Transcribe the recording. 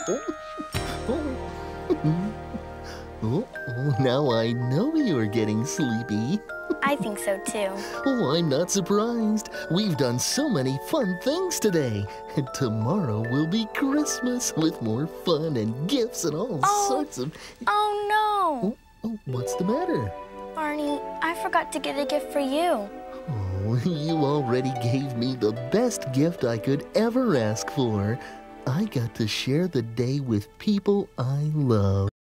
Now I know you're getting sleepy. I think so too. Oh, I'm not surprised. We've done so many fun things today. And tomorrow will be Christmas with more fun and gifts and all sorts of... Oh What's the matter? no! Barney, I forgot to get a gift for you. Oh, you already gave me the best gift I could ever ask for. I got to share the day with people I love.